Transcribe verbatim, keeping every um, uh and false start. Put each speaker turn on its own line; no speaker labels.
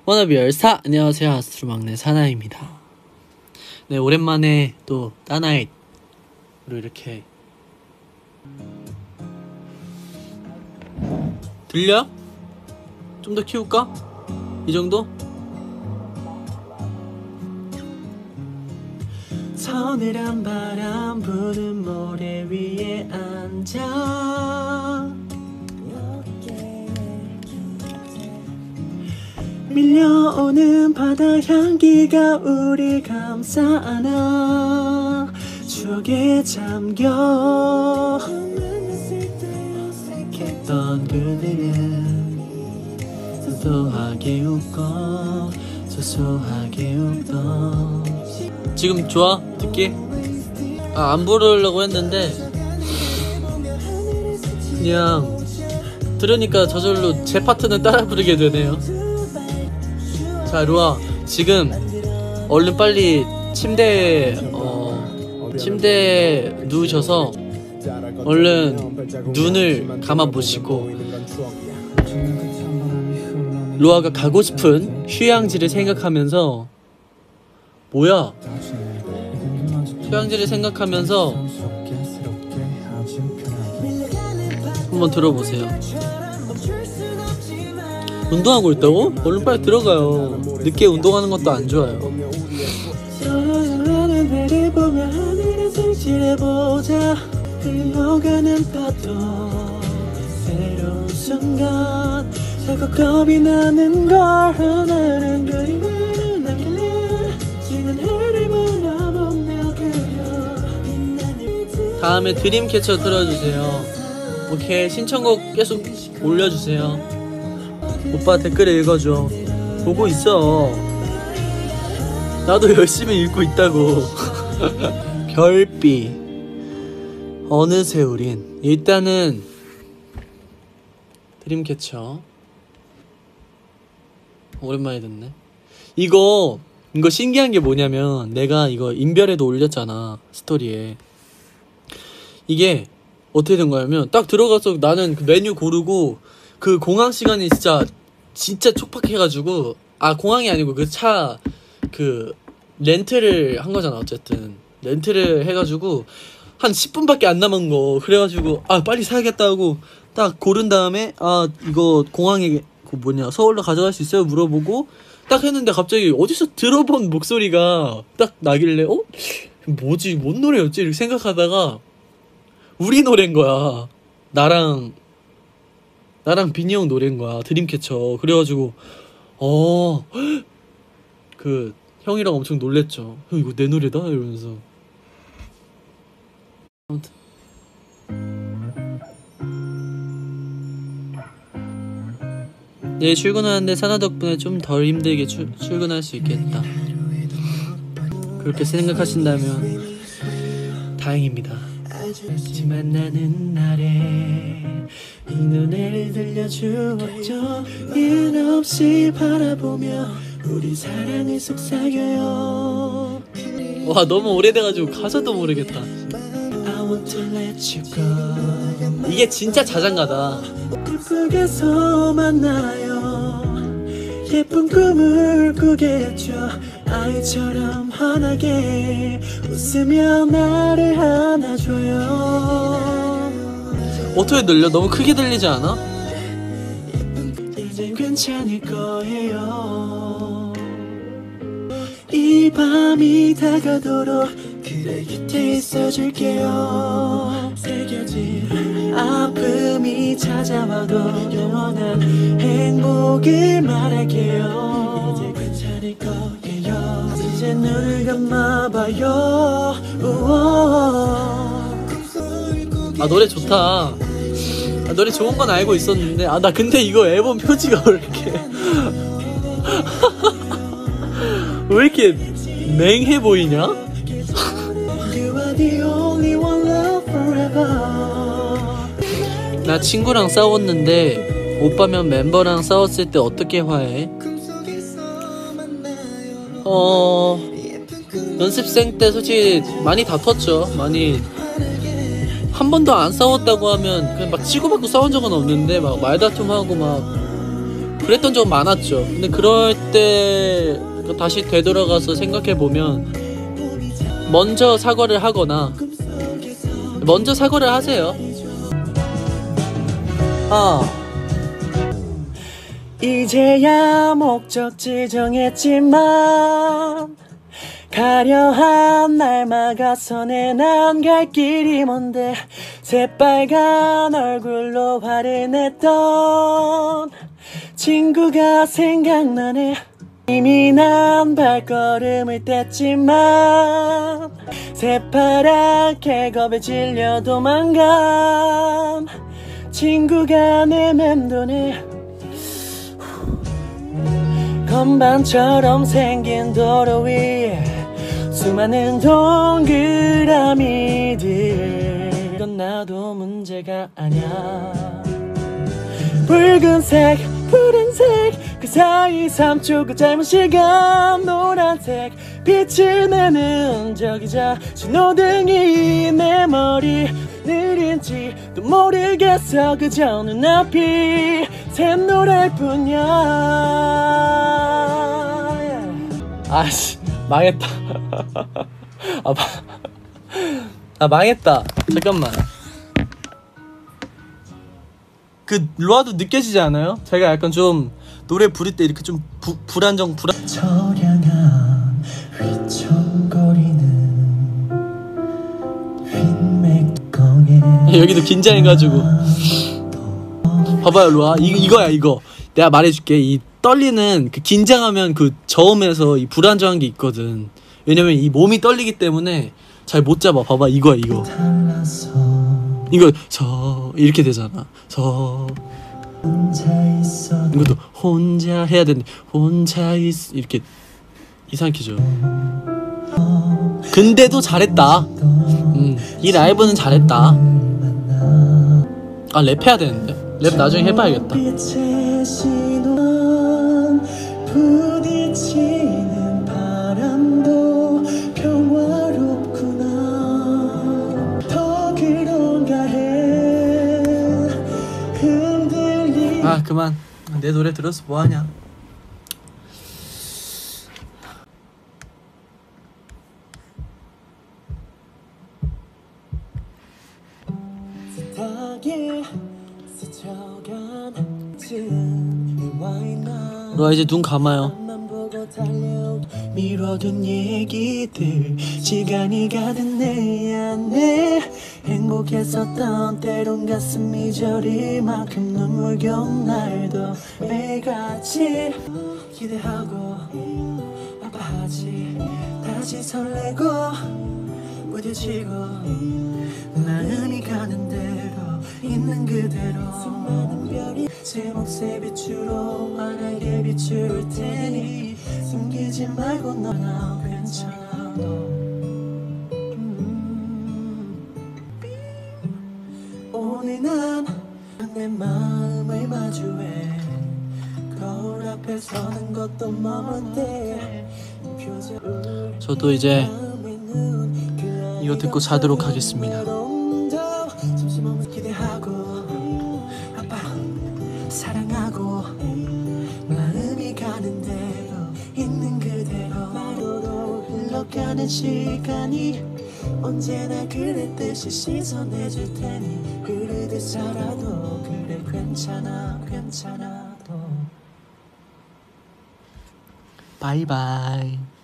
워너비 열사, 안녕하세요. 아스트로 막내 사나입니다. 네, 오랜만에 또 따나잇으로 이렇게 들려? 좀 더 키울까? 이 정도? 서늘한 바람 부는 모래 위에 앉아 밀려오는 바다 향기가 우리 감싸 안아 추억에 잠겨 어색했던 그대는 소소하게 웃고 소소하게 웃던 지금 좋아? 듣기? 아, 안 부르려고 했는데 그냥 들으니까 저절로 제 파트는 따라 부르게 되네요. 자, 루아, 지금 얼른 빨리 침대에 어, 침대에 누우셔서 얼른 눈을 감아 보시고 루아가 가고 싶은 휴양지를 생각하면서 뭐야? 휴양지를 생각하면서 한번 들어보세요. 운동하고 있다고? 얼른 빨리 들어가요. 늦게 운동하는 것도 안 좋아요. 흘러가는 파도 새로운 순간 자꾸 겁이 나는 걸 하나는 그림을 남길래 지는 해를 몰아보며 그려 다음에 드림캐쳐 틀어주세요. 오케이, 신청곡 계속 올려주세요. 오빠 댓글 읽어줘. 보고 있어. 나도 열심히 읽고 있다고. 별빛 어느새 우린 일단은 드림캐쳐 오랜만에 듣네. 이거 이거 신기한 게 뭐냐면 내가 이거 인별에도 올렸잖아, 스토리에. 이게 어떻게 된 거냐면 딱 들어가서 나는 그 메뉴 고르고 그 공항 시간이 진짜 진짜 촉박해가지고, 아 공항이 아니고 그 차 그 렌트를 한 거잖아. 어쨌든 렌트를 해가지고 한 십 분밖에 안 남은 거. 그래가지고 아 빨리 사야겠다 하고 딱 고른 다음에 아 이거 공항에 그 뭐냐 서울로 가져갈 수 있어요? 물어보고 딱 했는데 갑자기 어디서 들어본 목소리가 딱 나길래 어? 뭐지? 뭔 노래였지? 이렇게 생각하다가 우리 노래인 거야. 나랑 나랑 빈이 형 노래인 거야. 드림캐쳐. 그래가지고 어 그 형이랑 엄청 놀랬죠. 형 이거 내 노래다? 이러면서. 아무튼 내일 출근하는데 사나 덕분에 좀 덜 힘들게 출, 출근할 수 있겠다. 그렇게 생각하신다면 다행입니다. 만나는 날에 이 노래를 들려주었죠. 이유 없이 바라보며 우리 사랑을 속삭여요. 와 너무 오래돼가지고 가사도 모르겠다. I want to let you go. 이게 진짜 자장가다. 예쁘게서 만나요. 예쁜 꿈을 꾸겠죠. 아이처럼 환하게 웃으며 나를 안아줘요. 어떻게 들려? 너무 크게 들리지 않아? 이젠 괜찮을 거예요. 이 밤이 다가도록 그대 곁에 있어줄게요. 새겨진 아픔이 찾아와도 영원한 행복을 말할게요. 이제 괜찮을 거예요. 이제 눈을 감아봐요. 우와. 아 노래 좋다. 아, 노래 좋은 건 알고 있었는데 아 나 근데 이거 앨범 표지가 왜 이렇게 왜 이렇게 맹해 보이냐? 나 친구랑 싸웠는데 오빠면 멤버랑 싸웠을 때 어떻게 화해? 어... 연습생 때 솔직히 많이 다퉜죠. 많이 한 번도 안 싸웠다고 하면 그냥 막 치고받고 싸운 적은 없는데 막 말다툼하고 막 그랬던 적 많았죠. 근데 그럴 때 다시 되돌아가서 생각해보면 먼저 사과를 하거나 먼저 사과를 하세요. 아 이제야 목적지 정했지만 가려한 날 막아서는 안 갈 길이 뭔데 새빨간 얼굴로 화를 냈던 친구가 생각나네. 이미 난 발걸음을 뗐지만 새파랗게 겁에 질려 도망간 친구가 내 맴도네. 건반처럼 생긴 도로 위에 수많은 동그라미들. 이건 나도 문제가 아냐. 붉은색 푸른색 그 사이 삼 초그 짧은 시간 노란색 빛을 내는 저기자 신호등이 내 머리 느린지도 모르겠어. 그저 눈앞이 샛노랄 뿐이야. 아씨 망했다. 아, 마, 아 망했다. 잠깐만. 그 로아도 느껴지지 않아요? 제가 약간 좀 노래 부를 때 이렇게 좀 부, 불안정 불안 처량한 휘청거리는 흰맥덩에 여기도 긴장해가지고 봐봐요 로아 이, 이거야 이거 내가 말해줄게. 이 떨리는 그 긴장하면 그 저음에서 이 불안정한 게 있거든. 왜냐면 이 몸이 떨리기 때문에 잘 못 잡아. 봐봐 이거야 이거 이거 저 이렇게 되잖아. 저 이것도 혼자 해야 되는데 혼자 있 이렇게 이상하게죠. 근데도 잘했다. 음, 이 라이브는 잘했다. 아 랩해야 되는데 랩 나중에 해봐야겠다. 부딪히는 바람도 평화롭구나. 더 그런가 해. 흔들리. 아 그만. 내 노래 들어서 뭐하냐. 로아 이제 눈 감아요. 미뤄둔 얘기들 시간이 가득 내 안에 행복했었던 때론 가슴이 저릴 만큼 눈물겨운 날도 매일같이 기대하고 아파하지 다시 설레고 부딪히고 마음이 가는 대로 있는 그대로 수많은 별이 제 몫의 빛으로 환하게 비출 테니 숨기지 말고 너나 괜찮아 너. 음. 오늘 난 내 마음을 마주해 거울 앞에 서는 것도 머문데 저도 이제 이거 듣고 자도록 하겠습니다. 사랑하고 마음이 가는 대로 있는 그대로 흘러가는 시간이 언제나 그랬듯이 씻어내줄 테니 흐르듯 살아도 그래 괜찮아 괜찮아 또 바이바이.